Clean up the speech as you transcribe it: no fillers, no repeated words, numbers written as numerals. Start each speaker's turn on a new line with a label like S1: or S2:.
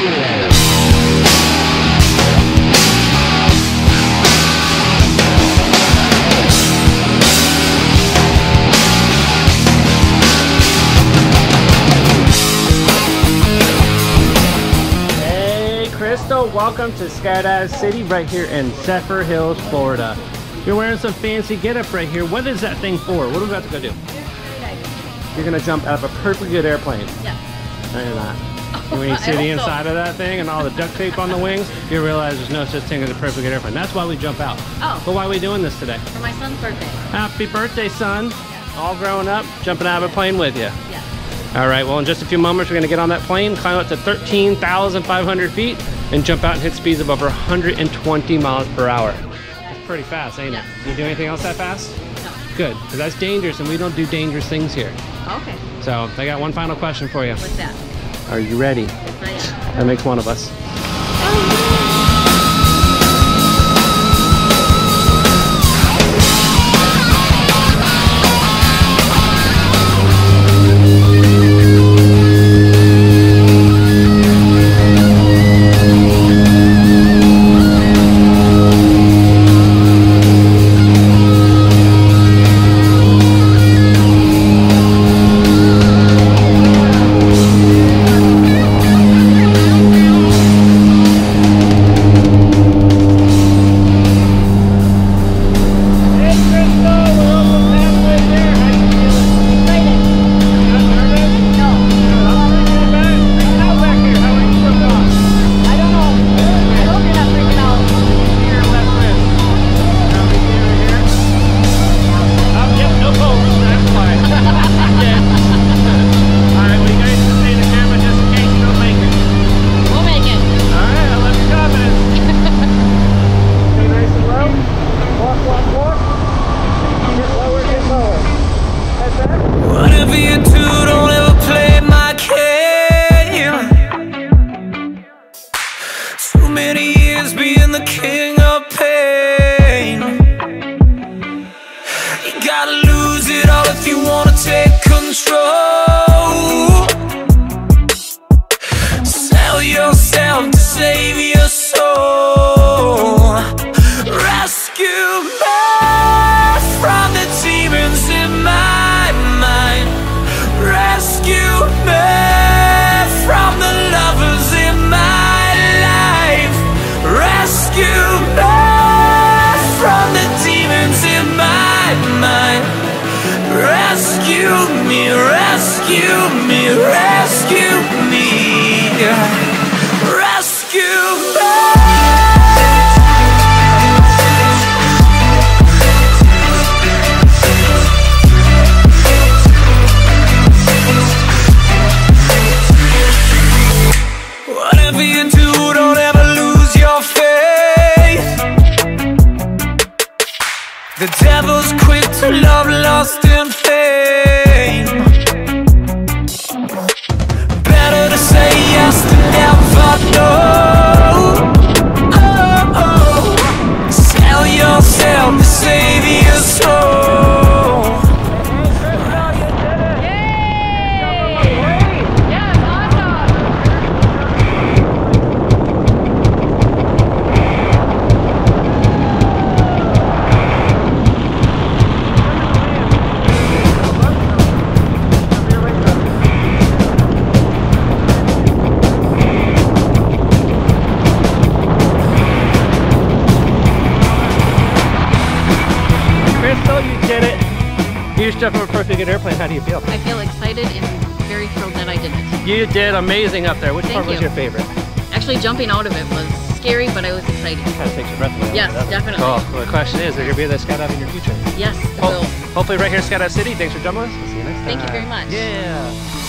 S1: Welcome to Skydive City right here in Zephyrhills, Florida. You're wearing some fancy getup right here. What is that thing for? What are we about to go do?
S2: Okay.
S1: You're gonna jump out of a perfectly good airplane.
S2: Yeah.
S1: No, you're not. When you see the inside of that thing and all the duct tape on the wings, you realize there's no such thing as a perfectly good airplane. That's why we jump out.
S2: Oh.
S1: But why are we doing this today?
S2: For my son's birthday.
S1: Happy birthday, son. All grown up, jumping out of a plane with you.
S2: Yeah.
S1: All right, well, in just a few moments, we're gonna get on that plane, climb up to 13,500 feet, and jump out and hit speeds of over 120 miles per hour. That's pretty fast, ain't it? You do anything else that fast?
S2: No.
S1: Good, because that's dangerous, and we don't do dangerous things here.
S2: Okay.
S1: So, I got one final question for you.
S2: What's that?
S1: Are you ready?
S2: Yes, I am.
S1: That makes one of us.
S3: Yourself to save your soul. Rescue me from the demons in my mind. Rescue me from the lovers in my life. Rescue me from the demons in my mind. Rescue me, rescue me, rescue me. Whatever you do, don't ever lose your faith. The devil's quick to love, lost in fame. Better to say yes than never no. Oh, oh. Sell yourself to save your soul.
S1: You jumped from a perfectly good airplane. How do you feel?
S2: I feel excited and very thrilled that I did it.
S1: You did amazing up there. Which part was
S2: you.
S1: your favorite?
S2: Actually, jumping out of it was scary, but I was excited.
S1: Kind of takes your breath away.
S2: Yes, definitely.
S1: Cool. Well, the question is, are you going to be able to skydive in your future?
S2: Yes, I will.
S1: Hopefully right here at Skydive City. Thanks for jumping with us. We'll see you next time.
S2: Thank you very much.
S1: Yeah.